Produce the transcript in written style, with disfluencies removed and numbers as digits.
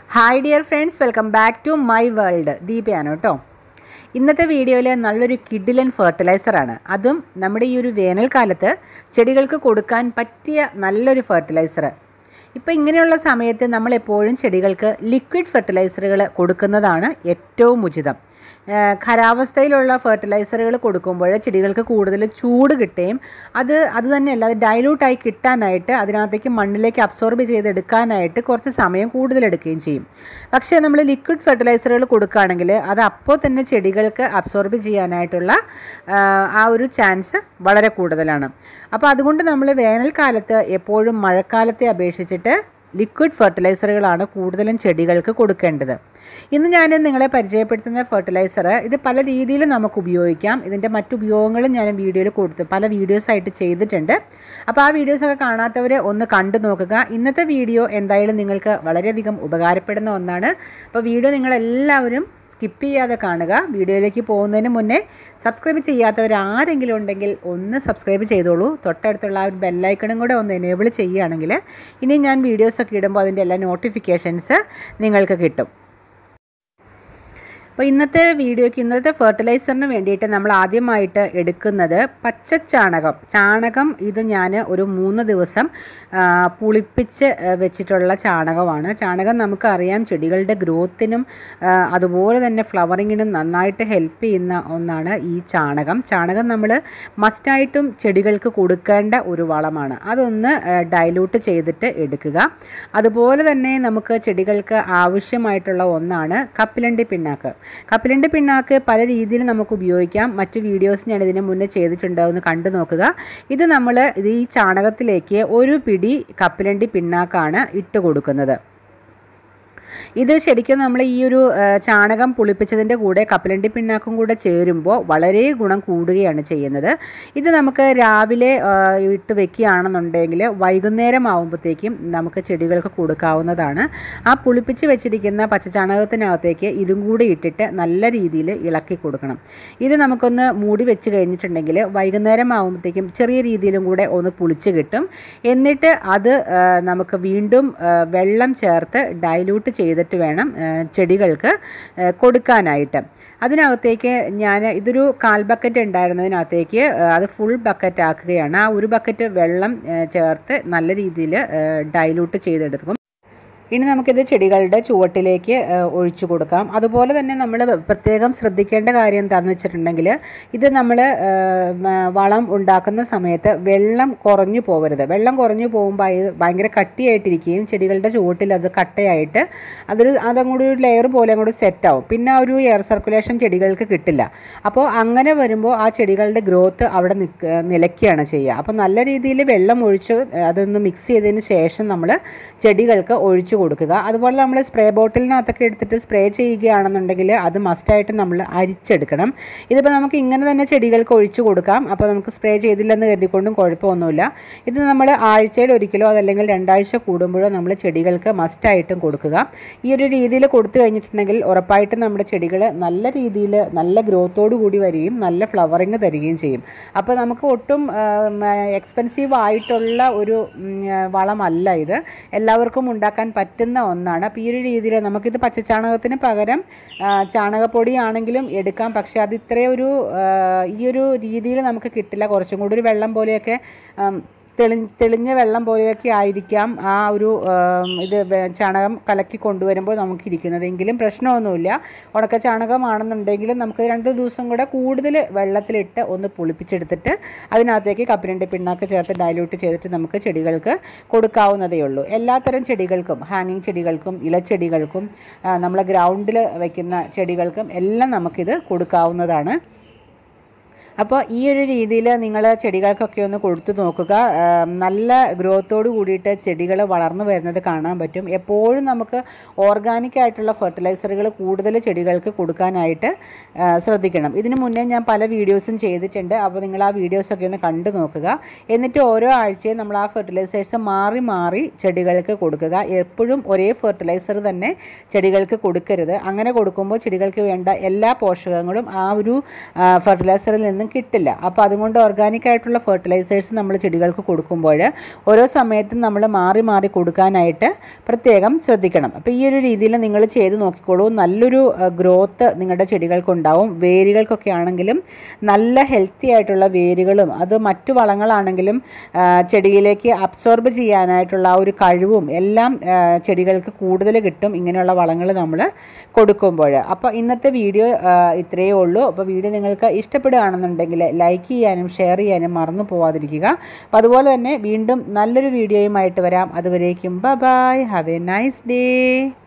Hi dear friends, welcome back to my world. ദീപയാണ് കേട്ടോ. ഇന്നത്തെ വീഡിയോയിൽ നല്ലൊരു കിഡിലൻ ഫെർട്ടിലൈസറാണ്. അതും നമ്മുടെ ഈ ഒരു വേനൽക്കാലത്ത് ചെടികൾക്ക് കൊടുക്കാൻ പറ്റിയ നല്ലൊരു ഫെർട്ടിലൈസർ. ഇപ്പോൾ ഇങ്ങനെയുള്ള സമയത്ത് നമ്മൾ എപ്പോഴും ചെടികൾക്ക് ലിക്വിഡ് ഫെർട്ടിലൈസറുകൾ കൊടുക്കുന്നതാണ് ഏറ്റവും ഉചിതം. ഖരാവസ്ഥയിലുള്ള ഫെർട്ടിലൈസറുകൾ കൊടുക്കുമ്പോൾ ചെടികൾക്ക് കൂടുതൽ ചൂട് കിട്ടുകയും അത് തന്നെയല്ല അത് ഡൈലൂട്ടായി കിട്ടാനായിട്ട് അതിനകത്തേക്ക് മണ്ണിലേക്ക് അബ്സോർബ് ചെയ്തെടുക്കാനായിട്ട് കുറച്ച് സമയം കൂടുതലെടുക്കുകയും ചെയ്യും. പക്ഷേ നമ്മൾ ലിക്വിഡ് ഫെർട്ടിലൈസറുകൾ കൊടുക്കുകയാണെങ്കിൽ അത് അപ്പോൾ തന്നെ ചെടികൾക്ക് അബ്സോർബ് ചെയ്യാനായിട്ടുള്ള ആ ഒരു ചാൻസ് വളരെ കൂടുതലാണ്. അപ്പോൾ അതുകൊണ്ട് നമ്മൾ വേനൽക്കാലത്ത് എപ്പോഴും മഴക്കാലത്തെ അപേക്ഷിച്ചിട്ട് ലിക്വിഡ് ഫെർട്ടിലൈസറുകളാണ് കൂടുതലും ചെടികൾക്ക് കൊടുക്കേണ്ടത്. ഇന്ന് ഞാൻ നിങ്ങളെ പരിചയപ്പെടുത്തുന്ന ഫെർട്ടിലൈസർ ഇത് പല രീതിയിൽ നമുക്ക് ഉപയോഗിക്കാം. ഇതിൻ്റെ മറ്റുപയോഗങ്ങളും ഞാൻ വീഡിയോയിൽ പല വീഡിയോസായിട്ട് ചെയ്തിട്ടുണ്ട്. അപ്പോൾ ആ വീഡിയോസൊക്കെ കാണാത്തവർ ഒന്ന് കണ്ടു നോക്കുക. ഇന്നത്തെ വീഡിയോ എന്തായാലും നിങ്ങൾക്ക് വളരെയധികം ഉപകാരപ്പെടുന്ന ഒന്നാണ്. അപ്പോൾ വീഡിയോ നിങ്ങളെല്ലാവരും സ്കിപ്പ് ചെയ്യാതെ കാണുക. വീഡിയോയിലേക്ക് പോകുന്നതിന് മുന്നേ സബ്സ്ക്രൈബ് ചെയ്യാത്തവർ ആരെങ്കിലും ഉണ്ടെങ്കിൽ ഒന്ന് സബ്സ്ക്രൈബ് ചെയ്തോളൂ. തൊട്ടടുത്തുള്ള ആ ഒരു ബെല്ലൈക്കണും കൂടെ ഒന്ന് എനേബിൾ ചെയ്യുകയാണെങ്കിൽ ഇനി ഞാൻ വീഡിയോസൊക്കെ ഇടുമ്പോൾ അതിൻ്റെ എല്ലാ നോട്ടിഫിക്കേഷൻസ് നിങ്ങൾക്ക് കിട്ടും. അപ്പോൾ ഇന്നത്തെ ഫെർട്ടിലൈസറിന് വേണ്ടിയിട്ട് നമ്മൾ ആദ്യമായിട്ട് എടുക്കുന്നത് ചാണകം. ഇത് ഞാൻ ഒരു 3 ദിവസം പുളിപ്പിച്ച് വെച്ചിട്ടുള്ള ചാണകമാണ്. ചാണകം നമുക്കറിയാം ചെടികളുടെ ഗ്രോത്തിനും അതുപോലെ തന്നെ ഫ്ലവറിങ്ങിനും നന്നായിട്ട് ഹെൽപ്പ് ചെയ്യുന്ന ഒന്നാണ് ഈ ചാണകം നമ്മൾ മസ്റ്റായിട്ടും ചെടികൾക്ക് കൊടുക്കേണ്ട ഒരു വളമാണ്. അതൊന്ന് ഡൈലൂട്ട് ചെയ്തിട്ട് എടുക്കുക. അതുപോലെ തന്നെ നമുക്ക് ചെടികൾക്ക് ആവശ്യമായിട്ടുള്ള ഒന്നാണ് കപ്പലണ്ടി പിണ്ണാക്ക് പല രീതിയിൽ നമുക്ക് ഉപയോഗിക്കാം. മറ്റു വീഡിയോസ് ഞാൻ ഇതിന് മുന്നേ ചെയ്തിട്ടുണ്ട്, ഒന്ന് കണ്ടു നോക്കുക. ഇത് ഈ ചാണകത്തിലേക്ക് ഒരു പിടി കപ്പലണ്ടി പിണ്ണാക്കാണ് ഇട്ട് കൊടുക്കുന്നത്. ഇത് ശരിക്കും നമ്മൾ ഈ ഒരു ചാണകം പുളിപ്പിച്ചതിൻ്റെ കൂടെ കപ്പലണ്ടി പിണ്ണാക്കും കൂടെ ചേരുമ്പോൾ വളരെ ഗുണം കൂടുകയാണ് ചെയ്യുന്നത്. ഇത് നമുക്ക് രാവിലെ ഇട്ട് വെക്കുകയാണെന്നുണ്ടെങ്കിൽ വൈകുന്നേരം ആകുമ്പോഴത്തേക്കും നമുക്ക് ചെടികൾക്ക് കൊടുക്കാവുന്നതാണ്. ആ പുളിപ്പിച്ച് വെച്ചിരിക്കുന്ന പച്ചച്ചാണകത്തിനകത്തേക്ക് ഇതും കൂടി ഇട്ടിട്ട് നല്ല രീതിയിൽ ഇളക്കി കൊടുക്കണം. ഇത് നമുക്കൊന്ന് മൂടി വെച്ച് കഴിഞ്ഞിട്ടുണ്ടെങ്കിൽ വൈകുന്നേരം ആകുമ്പോഴത്തേക്കും ചെറിയ രീതിയിലും കൂടെ ഒന്ന് പുളിച്ച് കിട്ടും. എന്നിട്ട് അത് നമുക്ക് വീണ്ടും വെള്ളം ചേർത്ത് ഡൈലൂട്ട് ചെയ്തിട്ട് വേണം ചെടികൾക്ക് കൊടുക്കാനായിട്ട്. അതിനകത്തേക്ക് ഇതൊരു 1/4 ബക്കറ്റ് ഉണ്ടായിരുന്നതിനകത്തേക്ക് അത് ഫുൾ ബക്കറ്റ് ആക്കുകയാണ്. ആ ഒരു ബക്കറ്റ് വെള്ളം ചേർത്ത് നല്ല രീതിയിൽ ഡൈലൂട്ട് ചെയ്തെടുക്കും. ഇനി നമുക്കിത് ചെടികളുടെ ചുവട്ടിലേക്ക് ഒഴിച്ചു കൊടുക്കാം. അതുപോലെ തന്നെ നമ്മൾ പ്രത്യേകം ശ്രദ്ധിക്കേണ്ട കാര്യം എന്താണെന്ന് വെച്ചിട്ടുണ്ടെങ്കിൽ ഇത് നമ്മൾ വളം ഉണ്ടാക്കുന്ന സമയത്ത് വെള്ളം കുറഞ്ഞു പോകരുത്. വെള്ളം കുറഞ്ഞു പോകുമ്പോൾ അത് ഭയങ്കര കട്ടിയായിട്ടിരിക്കുകയും ചെടികളുടെ ചുവട്ടിൽ അത് കട്ടയായിട്ട് അതങ്ങോട്ട് ഒരു ലെയർ പോലെ അങ്ങോട്ട് സെറ്റാവും. പിന്നെ ആ ഒരു എയർ സർക്കുലേഷൻ ചെടികൾക്ക് കിട്ടില്ല. അപ്പോൾ അങ്ങനെ വരുമ്പോൾ ആ ചെടികളുടെ ഗ്രോത്ത് അവിടെ നിലയ്ക്കുകയാണ് ചെയ്യുക. അപ്പോൾ നല്ല രീതിയിൽ വെള്ളം ഒഴിച്ച് അതൊന്ന് മിക്സ് ചെയ്തതിന് ശേഷം നമ്മൾ ചെടികൾക്ക് ഒഴിച്ചു കൊടുക്കുക. അതുപോലെ നമ്മൾ സ്പ്രേ ബോട്ടിലിനകത്തൊക്കെ എടുത്തിട്ട് സ്പ്രേ ചെയ്യുകയാണെന്നുണ്ടെങ്കിൽ അത് മസ്റ്റായിട്ട് നമ്മൾ അരിച്ചെടുക്കണം. ഇതിപ്പോൾ നമുക്ക് ഇങ്ങനെ തന്നെ ചെടികൾക്ക് ഒഴിച്ചു കൊടുക്കാം. അപ്പോൾ നമുക്ക് സ്പ്രേ ചെയ്തില്ലെന്ന് കരുതിക്കൊണ്ടും കുഴപ്പമൊന്നുമില്ല. ഇത് നമ്മൾ ആഴ്ചയിൽ ഒരിക്കലോ അതല്ലെങ്കിൽ 2 ആഴ്ച കൂടുമ്പോഴോ നമ്മൾ ചെടികൾക്ക് മസ്റ്റായിട്ടും കൊടുക്കുക. ഈ ഒരു രീതിയിൽ കൊടുത്തു കഴിഞ്ഞിട്ടുണ്ടെങ്കിൽ ഉറപ്പായിട്ടും നമ്മുടെ ചെടികൾ നല്ല രീതിയിൽ നല്ല ഗ്രോത്തോടു കൂടി വരികയും നല്ല ഫ്ലവറിങ് തരികയും ചെയ്യും. അപ്പോൾ നമുക്ക് ഒട്ടും എക്സ്പെൻസീവ് ആയിട്ടുള്ള ഒരു വളമല്ല ഇത്. എല്ലാവർക്കും ഉണ്ടാക്കാൻ പറ്റുന്ന ഒന്നാണ്. അപ്പോൾ ഈ ഒരു രീതിയിൽ നമുക്കിത് പച്ചച്ചാണകത്തിന് പകരം ചാണകപ്പൊടിയാണെങ്കിലും എടുക്കാം. പക്ഷേ അത് ഈ ഒരു രീതിയിൽ നമുക്ക് കിട്ടില്ല. കുറച്ചും കൂടി ഒരു വെള്ളം പോലെയൊക്കെ തെളിഞ്ഞ വെള്ളം പോലെയൊക്കെ ആയിരിക്കാം ആ ഒരു ഇത് ചാണകം കലക്കി കൊണ്ടുവരുമ്പോൾ നമുക്കിരിക്കുന്നതെങ്കിലും പ്രശ്നമൊന്നുമില്ല. ഉണക്ക ചാണകമാണെന്നുണ്ടെങ്കിലും നമുക്ക് 2 ദിവസം കൂടെ കൂടുതൽ വെള്ളത്തിലിട്ട് ഒന്ന് പുളിപ്പിച്ചെടുത്തിട്ട് അതിനകത്തേക്ക് കപ്പലണ്ടി പിണ്ണാക്ക് ചേർത്ത് ഡൈലൂട്ട് ചെയ്തിട്ട് നമുക്ക് ചെടികൾക്ക് കൊടുക്കാവുന്നതേ ഉള്ളൂ. എല്ലാത്തരം ചെടികൾക്കും, ഹാങ്ങിങ് ചെടികൾക്കും ഇലച്ചെടികൾക്കും നമ്മൾ ഗ്രൗണ്ടിൽ വയ്ക്കുന്ന ചെടികൾക്കും എല്ലാം നമുക്കിത് കൊടുക്കാവുന്നതാണ്. അപ്പോൾ ഈ ഒരു രീതിയിൽ നിങ്ങൾ ചെടികൾക്കൊക്കെ ഒന്ന് കൊടുത്തു നോക്കുക. നല്ല ഗ്രോത്തോട് കൂടിയിട്ട് ചെടികൾ വളർന്നു വരുന്നത് കാണാൻ പറ്റും. എപ്പോഴും നമുക്ക് ഓർഗാനിക് ഫെർട്ടിലൈസറുകൾ കൂടുതൽ ചെടികൾക്ക് കൊടുക്കാനായിട്ട് ശ്രദ്ധിക്കണം. ഇതിന് മുന്നേ ഞാൻ പല വീഡിയോസും ചെയ്തിട്ടുണ്ട്. അപ്പോൾ നിങ്ങൾ ആ വീഡിയോസൊക്കെ ഒന്ന് കണ്ടു നോക്കുക. എന്നിട്ട് ഓരോ ആഴ്ചയും നമ്മൾ ആ ഫെർട്ടിലൈസേഴ്സ് മാറി ചെടികൾക്ക് കൊടുക്കുക. എപ്പോഴും ഒരേ ഫെർട്ടിലൈസർ തന്നെ ചെടികൾക്ക് കൊടുക്കരുത്. അങ്ങനെ കൊടുക്കുമ്പോൾ ചെടികൾക്ക് വേണ്ട എല്ലാ പോഷകങ്ങളും ആ ഒരു ഫെർട്ടിലൈസറിൽ നിന്ന് ഒന്നും കിട്ടില്ല. അപ്പോൾ അതുകൊണ്ട് ഓർഗാനിക് ആയിട്ടുള്ള ഫെർട്ടിലൈസേഴ്സ് നമ്മൾ ചെടികൾക്ക് കൊടുക്കുമ്പോൾ ഓരോ സമയത്തും നമ്മൾ മാറി മാറി കൊടുക്കാനായിട്ട് പ്രത്യേകം ശ്രദ്ധിക്കണം. അപ്പോൾ ഈ ഒരു രീതിയിൽ നിങ്ങൾ ചെയ്ത് നോക്കിക്കോളൂ. നല്ലൊരു ഗ്രോത്ത് നിങ്ങളുടെ ചെടികൾക്കുണ്ടാവും. വേരുകൾക്കൊക്കെ ആണെങ്കിലും നല്ല ഹെൽത്തി ആയിട്ടുള്ള വേരുകളും അത് മറ്റു വളങ്ങളാണെങ്കിലും ചെടിയിലേക്ക് അബ്സോർബ് ചെയ്യാനായിട്ടുള്ള ആ ഒരു കഴിവും എല്ലാം ചെടികൾക്ക് കൂടുതൽ കിട്ടും ഇങ്ങനെയുള്ള വളങ്ങൾ നമ്മൾ കൊടുക്കുമ്പോൾ. അപ്പോൾ ഇന്നത്തെ വീഡിയോ ഇത്രയേ ഉള്ളൂ. അപ്പോൾ വീഡിയോ നിങ്ങൾക്ക് ഇഷ്ടപ്പെടുകയാണെന്നുണ്ടെങ്കിൽ ലൈക്ക് ചെയ്യാനും ഷെയർ ചെയ്യാനും മറന്നു പോവാതിരിക്കുക. അപ്പോൾ അതുപോലെ തന്നെ വീണ്ടും നല്ലൊരു വീഡിയോയുമായിട്ട് വരാം. അതുവരേക്കും bye bye, have a nice day.